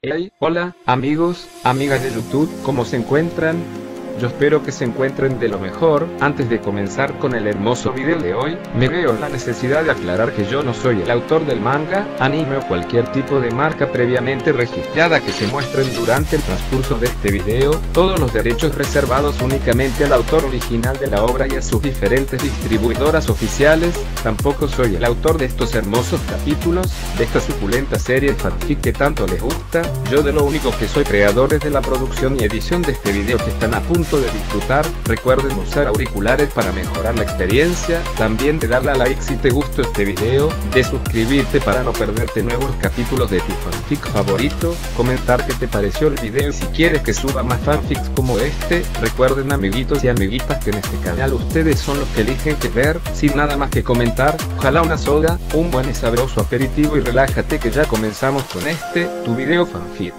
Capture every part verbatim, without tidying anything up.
Hey, hola, amigos, amigas de YouTube, ¿cómo se encuentran? Yo espero que se encuentren de lo mejor. Antes de comenzar con el hermoso video de hoy, me veo la necesidad de aclarar que yo no soy el autor del manga, anime o cualquier tipo de marca previamente registrada que se muestren durante el transcurso de este video. Todos los derechos reservados únicamente al autor original de la obra y a sus diferentes distribuidoras oficiales. Tampoco soy el autor de estos hermosos capítulos, de esta suculenta serie fanfic que tanto les gusta. Yo de lo único que soy creador es de la producción y edición de este video que están a punto de disfrutar. Recuerden usar auriculares para mejorar la experiencia, también de darle a like si te gustó este video, de suscribirte para no perderte nuevos capítulos de tu fanfic favorito, comentar qué te pareció el video y si quieres que suba más fanfics como este. Recuerden, amiguitos y amiguitas, que en este canal ustedes son los que eligen qué ver. Sin nada más que comentar, ojalá una soda, un buen y sabroso aperitivo y relájate que ya comenzamos con este, tu video fanfic.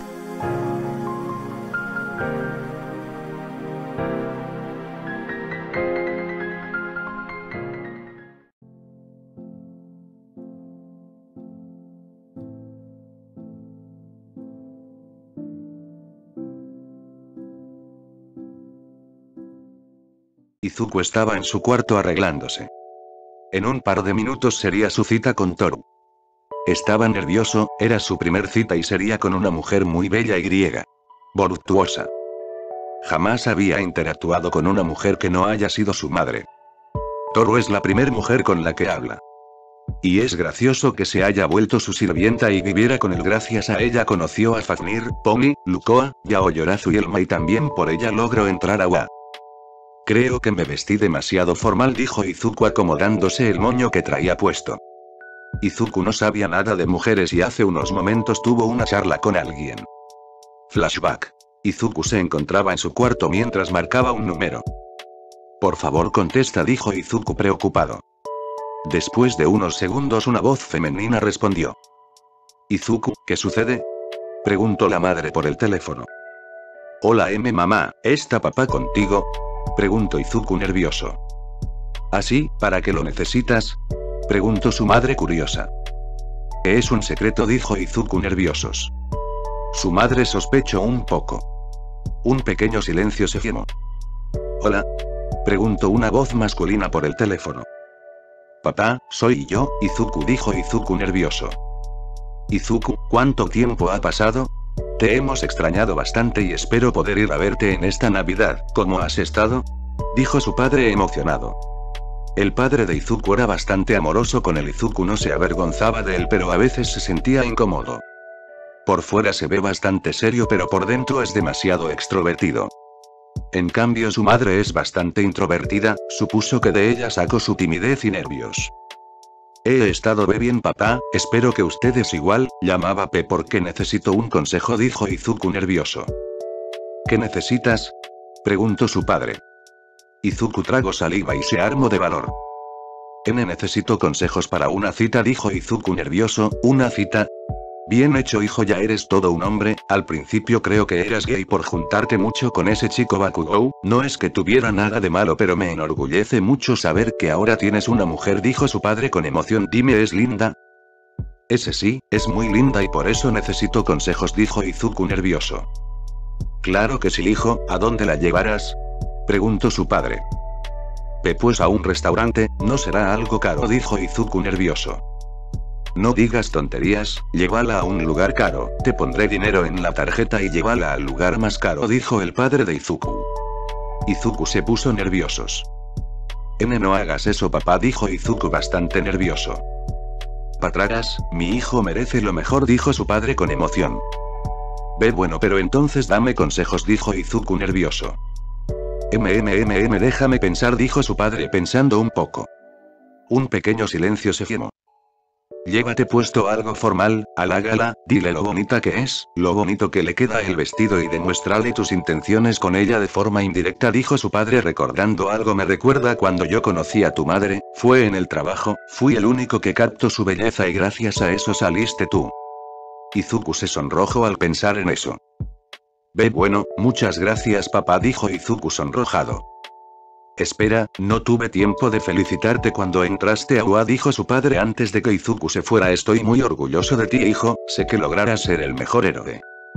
Izuku estaba en su cuarto arreglándose. En un par de minutos sería su cita con Toru. Estaba nervioso, era su primer cita y sería con una mujer muy bella y griega. Voluptuosa. Jamás había interactuado con una mujer que no haya sido su madre. Toru es la primer mujer con la que habla. Y es gracioso que se haya vuelto su sirvienta y viviera con él. Gracias a ella conoció a Fafnir, Pony, Lukoa, Yaoyorazu y Elma, y también por ella logró entrar a Wa. Creo que me vestí demasiado formal, dijo Izuku acomodándose el moño que traía puesto. Izuku no sabía nada de mujeres y hace unos momentos tuvo una charla con alguien. Flashback. Izuku se encontraba en su cuarto mientras marcaba un número. Por favor contesta, dijo Izuku preocupado. Después de unos segundos una voz femenina respondió. Izuku, ¿qué sucede?, preguntó la madre por el teléfono. Hola M mamá, ¿está papá contigo?, preguntó Izuku nervioso. ¿Ah sí? ¿Para qué lo necesitas?, preguntó su madre curiosa. Es un secreto, dijo Izuku nerviosos. Su madre sospechó un poco. Un pequeño silencio se formó. Hola, preguntó una voz masculina por el teléfono. Papá, soy yo, Izuku, dijo Izuku nervioso. Izuku, ¿cuánto tiempo ha pasado? Te hemos extrañado bastante y espero poder ir a verte en esta Navidad. ¿Cómo has estado?, dijo su padre emocionado. El padre de Izuku era bastante amoroso con él. Izuku no se avergonzaba de él, pero a veces se sentía incómodo. Por fuera se ve bastante serio, pero por dentro es demasiado extrovertido. En cambio su madre es bastante introvertida, supuso que de ella sacó su timidez y nervios. He estado bien papá, espero que ustedes igual. Llamaba P porque necesito un consejo, dijo Izuku nervioso. ¿Qué necesitas?, preguntó su padre. Izuku tragó saliva y se armó de valor. N necesito consejos para una cita, dijo Izuku nervioso. ¿Una cita? Bien hecho hijo, ya eres todo un hombre. Al principio creo que eras gay por juntarte mucho con ese chico Bakugou, no es que tuviera nada de malo, pero me enorgullece mucho saber que ahora tienes una mujer, dijo su padre con emoción. Dime, ¿es linda? Ese sí, es muy linda y por eso necesito consejos, dijo Izuku nervioso. Claro que sí hijo, ¿a dónde la llevarás?, preguntó su padre. Ve pues a un restaurante, no será algo caro, dijo Izuku nervioso. No digas tonterías, llévala a un lugar caro, te pondré dinero en la tarjeta y llévala al lugar más caro, dijo el padre de Izuku. Izuku se puso nerviosos. N no hagas eso papá, dijo Izuku bastante nervioso. Patragas, mi hijo merece lo mejor, dijo su padre con emoción. Ve bueno, pero entonces dame consejos, dijo Izuku nervioso. Mmm, déjame pensar, dijo su padre pensando un poco. Un pequeño silencio se formó. Llévate puesto algo formal, halágala, dile lo bonita que es, lo bonito que le queda el vestido y demuéstrale tus intenciones con ella de forma indirecta, dijo su padre recordando algo. Me recuerda cuando yo conocí a tu madre, fue en el trabajo, fui el único que captó su belleza y gracias a eso saliste tú. Izuku se sonrojó al pensar en eso. Ve bueno, muchas gracias papá, dijo Izuku sonrojado. Espera, no tuve tiempo de felicitarte cuando entraste a U A, dijo su padre antes de que Izuku se fuera. Estoy muy orgulloso de ti hijo, sé que lograrás ser el mejor héroe.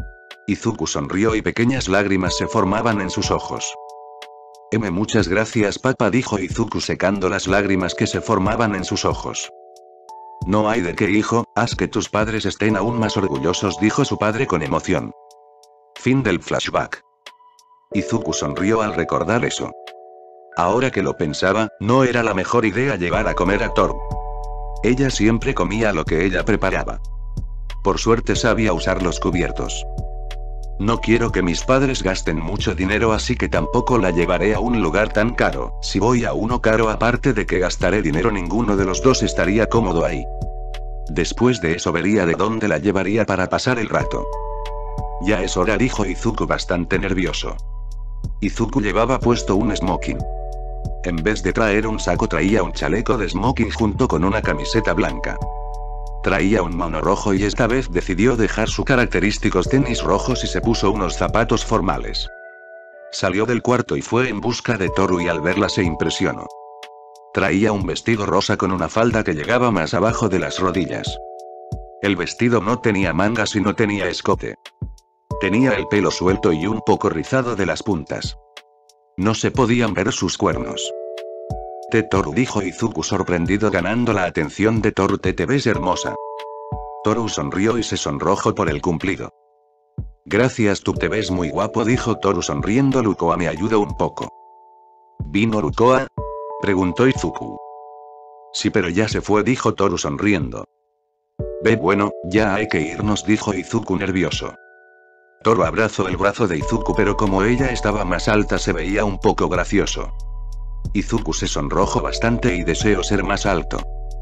Izuku sonrió y pequeñas lágrimas se formaban en sus ojos. M muchas gracias papá, dijo Izuku secando las lágrimas que se formaban en sus ojos. No hay de qué hijo, haz que tus padres estén aún más orgullosos, dijo su padre con emoción. Fin del flashback. Izuku sonrió al recordar eso. Ahora que lo pensaba, no era la mejor idea llevar a comer a Toru. Ella siempre comía lo que ella preparaba. Por suerte sabía usar los cubiertos. No quiero que mis padres gasten mucho dinero, así que tampoco la llevaré a un lugar tan caro. Si voy a uno caro, aparte de que gastaré dinero, ninguno de los dos estaría cómodo ahí. Después de eso vería de dónde la llevaría para pasar el rato. Ya es hora, dijo Izuku bastante nervioso. Izuku llevaba puesto un smoking. En vez de traer un saco, traía un chaleco de smoking junto con una camiseta blanca. Traía un mono rojo y esta vez decidió dejar sus característicos tenis rojos y se puso unos zapatos formales. Salió del cuarto y fue en busca de Toru y al verla se impresionó. Traía un vestido rosa con una falda que llegaba más abajo de las rodillas. El vestido no tenía mangas y no tenía escote. Tenía el pelo suelto y un poco rizado de las puntas. No se podían ver sus cuernos. Te Toru, dijo Izuku sorprendido, ganando la atención de Toru. Te te ves hermosa. Toru sonrió y se sonrojó por el cumplido. Gracias, tú te ves muy guapo, dijo Toru sonriendo. Lukoa me ayuda un poco. ¿Vino Lukoa?, preguntó Izuku. Sí, pero ya se fue, dijo Toru sonriendo. Ve, bueno, ya hay que irnos, dijo Izuku nervioso. Toru abrazó el brazo de Izuku, pero como ella estaba más alta se veía un poco gracioso. Izuku se sonrojó bastante y deseó ser más alto.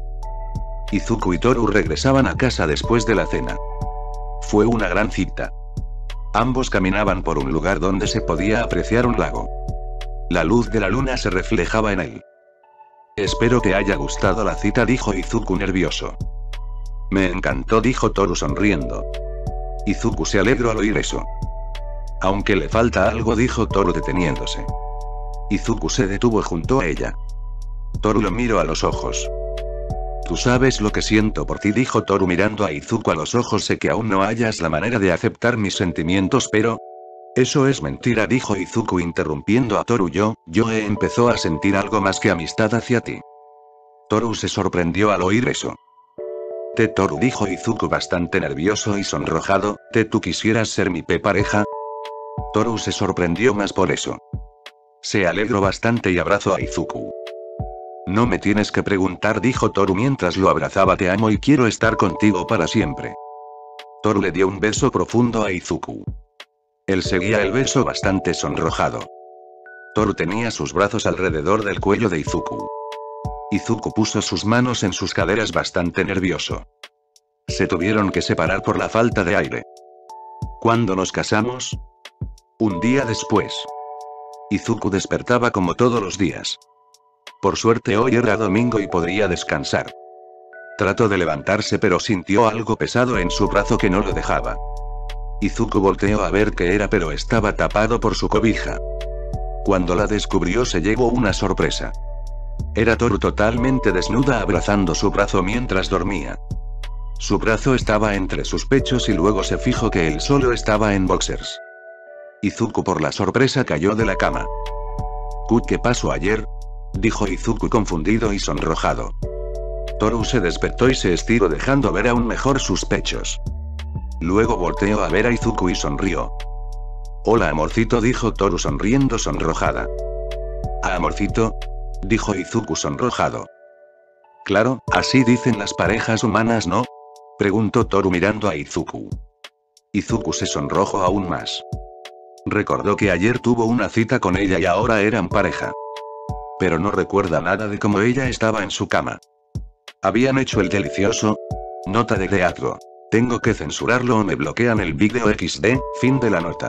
Izuku y Toru regresaban a casa después de la cena. Fue una gran cita. Ambos caminaban por un lugar donde se podía apreciar un lago. La luz de la luna se reflejaba en él. Espero te haya gustado la cita, dijo Izuku nervioso. Me encantó, dijo Toru sonriendo. Izuku se alegró al oír eso. Aunque le falta algo, dijo Toru deteniéndose. Izuku se detuvo junto a ella. Toru lo miró a los ojos. Tú sabes lo que siento por ti, dijo Toru mirando a Izuku a los ojos. Sé que aún no hayas la manera de aceptar mis sentimientos, pero... Eso es mentira, dijo Izuku interrumpiendo a Toru. Yo, yo he empezó a sentir algo más que amistad hacia ti. Toru se sorprendió al oír eso. Te Toru, dijo Izuku bastante nervioso y sonrojado, ¿te tú quisieras ser mi pe pareja? Toru se sorprendió más por eso. Se alegró bastante y abrazó a Izuku. No me tienes que preguntar, dijo Toru mientras lo abrazaba. Te amo y quiero estar contigo para siempre. Toru le dio un beso profundo a Izuku. Él seguía el beso bastante sonrojado. Toru tenía sus brazos alrededor del cuello de Izuku. Izuku puso sus manos en sus caderas bastante nervioso. Se tuvieron que separar por la falta de aire. ¿Cuándo nos casamos? Un día después. Izuku despertaba como todos los días. Por suerte hoy era domingo y podría descansar. Trató de levantarse pero sintió algo pesado en su brazo que no lo dejaba. Izuku volteó a ver qué era, pero estaba tapado por su cobija. Cuando la descubrió se llevó una sorpresa. Era Toru totalmente desnuda abrazando su brazo mientras dormía. Su brazo estaba entre sus pechos y luego se fijó que él solo estaba en boxers. Izuku por la sorpresa cayó de la cama. ¿Qué pasó ayer?, dijo Izuku confundido y sonrojado. Toru se despertó y se estiró dejando ver aún mejor sus pechos. Luego volteó a ver a Izuku y sonrió. Hola amorcito, dijo Toru sonriendo sonrojada. ¿Ah, amorcito?, dijo Izuku sonrojado. Claro, así dicen las parejas humanas, ¿no?, preguntó Toru mirando a Izuku. Izuku se sonrojó aún más. Recordó que ayer tuvo una cita con ella y ahora eran pareja. Pero no recuerda nada de cómo ella estaba en su cama. ¿Habían hecho el delicioso? Nota de teatro. Tengo que censurarlo o me bloquean el vídeo equis de, fin de la nota.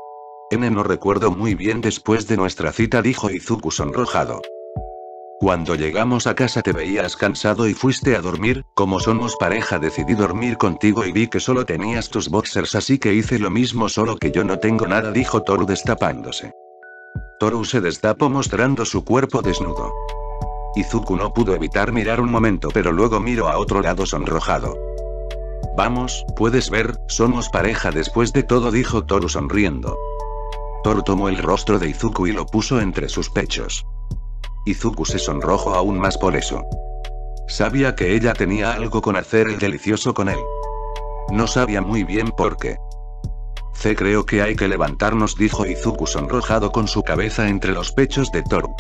N no recuerdo muy bien después de nuestra cita, dijo Izuku sonrojado. Cuando llegamos a casa te veías cansado y fuiste a dormir. Como somos pareja decidí dormir contigo y vi que solo tenías tus boxers, así que hice lo mismo, solo que yo no tengo nada, dijo Toru destapándose. Toru se destapó mostrando su cuerpo desnudo. Izuku no pudo evitar mirar un momento, pero luego miró a otro lado sonrojado. Vamos, puedes ver, somos pareja después de todo, dijo Toru sonriendo. Toru tomó el rostro de Izuku y lo puso entre sus pechos. Izuku se sonrojó aún más por eso. Sabía que ella tenía algo con hacer el delicioso con él. No sabía muy bien por qué. C creo que hay que levantarnos, dijo Izuku sonrojado con su cabeza entre los pechos de Toru.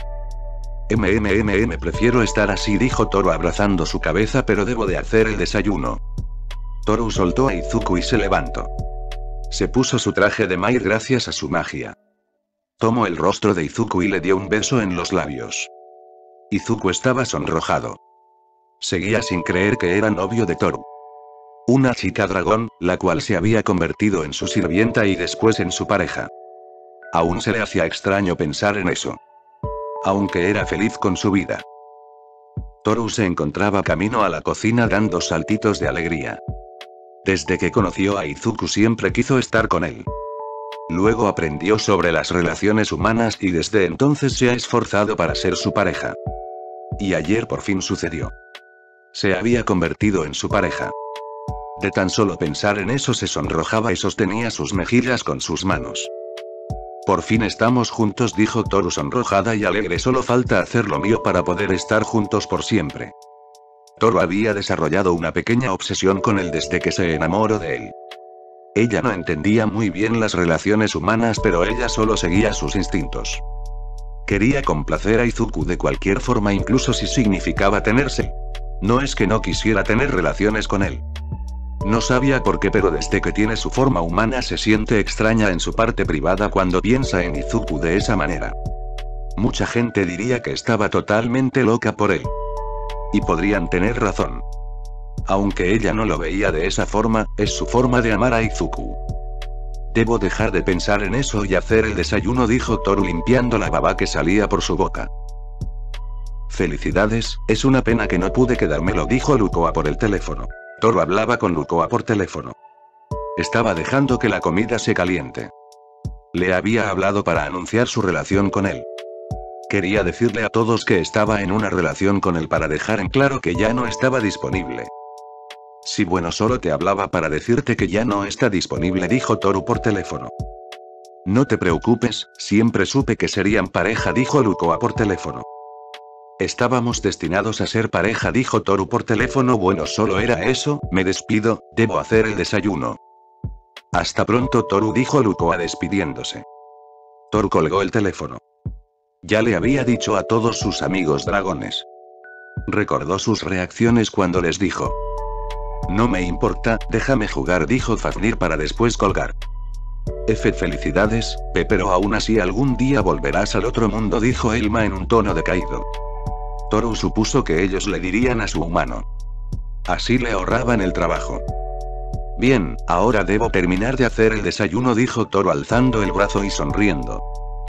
Mmm prefiero estar así, dijo Toru abrazando su cabeza, pero debo de hacer el desayuno. Toru soltó a Izuku y se levantó. Se puso su traje de maid gracias a su magia. Tomó el rostro de Izuku y le dio un beso en los labios. Izuku estaba sonrojado. Seguía sin creer que era novio de Toru. Una chica dragón, la cual se había convertido en su sirvienta y después en su pareja. Aún se le hacía extraño pensar en eso. Aunque era feliz con su vida. Toru se encontraba camino a la cocina dando saltitos de alegría. Desde que conoció a Izuku siempre quiso estar con él. Luego aprendió sobre las relaciones humanas y desde entonces se ha esforzado para ser su pareja. Y ayer por fin sucedió. Se había convertido en su pareja. De tan solo pensar en eso se sonrojaba y sostenía sus mejillas con sus manos. Por fin estamos juntos, dijo Toru sonrojada y alegre, solo falta hacer lo mío para poder estar juntos por siempre. Toru había desarrollado una pequeña obsesión con él desde que se enamoró de él. Ella no entendía muy bien las relaciones humanas, pero ella solo seguía sus instintos. Quería complacer a Izuku de cualquier forma, incluso si significaba tenerse. No es que no quisiera tener relaciones con él. No sabía por qué, pero desde que tiene su forma humana se siente extraña en su parte privada cuando piensa en Izuku de esa manera. Mucha gente diría que estaba totalmente loca por él. Y podrían tener razón. Aunque ella no lo veía de esa forma, es su forma de amar a Izuku. Debo dejar de pensar en eso y hacer el desayuno, dijo Toru limpiando la baba que salía por su boca. Felicidades, es una pena que no pude quedármelo, dijo Lukoa por el teléfono. Toru hablaba con Lukoa por teléfono. Estaba dejando que la comida se caliente. Le había hablado para anunciar su relación con él. Quería decirle a todos que estaba en una relación con él para dejar en claro que ya no estaba disponible. Sí, bueno, solo te hablaba para decirte que ya no está disponible, dijo Toru por teléfono. No te preocupes, siempre supe que serían pareja, dijo Lukoa por teléfono. Estábamos destinados a ser pareja, dijo Toru por teléfono. Bueno, solo era eso, me despido, debo hacer el desayuno. Hasta pronto, Toru, dijo Lukoa despidiéndose. Toru colgó el teléfono. Ya le había dicho a todos sus amigos dragones. Recordó sus reacciones cuando les dijo. No me importa, déjame jugar, dijo Fafnir para después colgar. F felicidades, P, pero aún así algún día volverás al otro mundo, dijo Elma en un tono decaído. Toru supuso que ellos le dirían a su humano. Así le ahorraban el trabajo. Bien, ahora debo terminar de hacer el desayuno, dijo Toru alzando el brazo y sonriendo.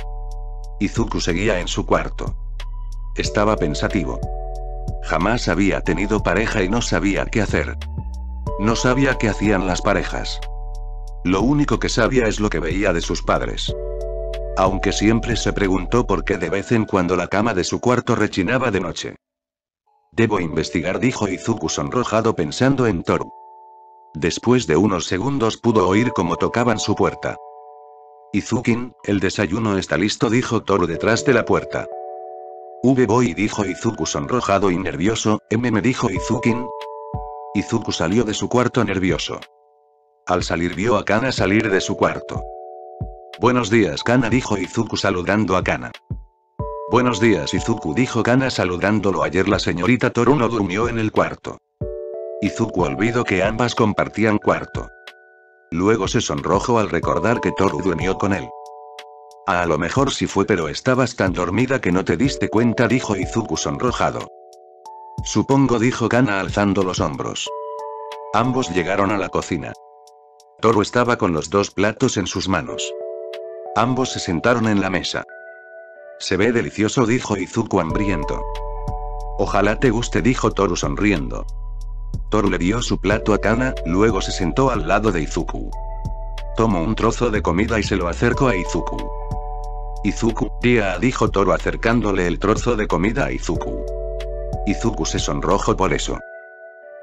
Izuku seguía en su cuarto. Estaba pensativo. Jamás había tenido pareja y no sabía qué hacer. No sabía qué hacían las parejas. Lo único que sabía es lo que veía de sus padres. Aunque siempre se preguntó por qué de vez en cuando la cama de su cuarto rechinaba de noche. Debo investigar, dijo Izuku sonrojado pensando en Toru. Después de unos segundos pudo oír cómo tocaban su puerta. Izukin, el desayuno está listo, dijo Toru detrás de la puerta. V voy, dijo Izuku sonrojado y nervioso. M me dijo Izukin. Izuku salió de su cuarto nervioso. Al salir vio a Kana salir de su cuarto. Buenos días, Kana, dijo Izuku saludando a Kana. Buenos días, Izuku, dijo Kana saludándolo. Ayer la señorita Toru no durmió en el cuarto. Izuku olvidó que ambas compartían cuarto. Luego se sonrojó al recordar que Toru durmió con él. A lo mejor sí fue, pero estabas tan dormida que no te diste cuenta, dijo Izuku sonrojado. Supongo, dijo Kana alzando los hombros. Ambos llegaron a la cocina. Toru estaba con los dos platos en sus manos. Ambos se sentaron en la mesa. Se ve delicioso, dijo Izuku hambriento. Ojalá te guste, dijo Toru sonriendo. Toru le dio su plato a Kana, luego se sentó al lado de Izuku. Tomó un trozo de comida y se lo acercó a Izuku. Izuku, tía, dijo Toru acercándole el trozo de comida a Izuku. Izuku se sonrojó por eso.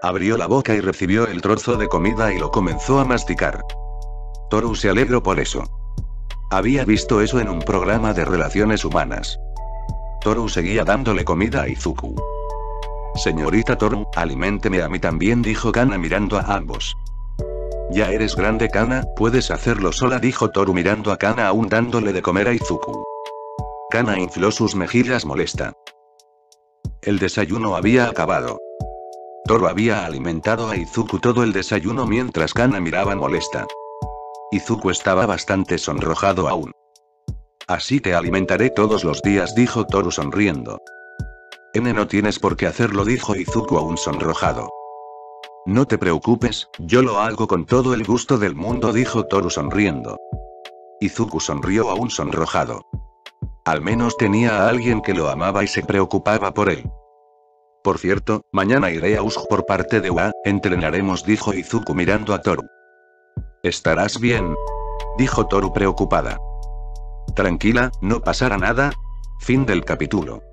Abrió la boca y recibió el trozo de comida y lo comenzó a masticar. Toru se alegró por eso. Había visto eso en un programa de relaciones humanas. Toru seguía dándole comida a Izuku. Señorita Toru, aliménteme a mí también, dijo Kana mirando a ambos. Ya eres grande, Kana, puedes hacerlo sola, dijo Toru mirando a Kana aún dándole de comer a Izuku. Kana infló sus mejillas molesta. El desayuno había acabado. Toru había alimentado a Izuku todo el desayuno mientras Kana miraba molesta. Izuku estaba bastante sonrojado aún. Así te alimentaré todos los días, dijo Toru sonriendo. N, no tienes por qué hacerlo, dijo Izuku aún sonrojado. No te preocupes, yo lo hago con todo el gusto del mundo, dijo Toru sonriendo. Izuku sonrió aún sonrojado. Al menos tenía a alguien que lo amaba y se preocupaba por él. Por cierto, mañana iré a Usk por parte de U A, entrenaremos, dijo Izuku mirando a Toru. ¿Estarás bien?, dijo Toru preocupada. Tranquila, no pasará nada. Fin del capítulo.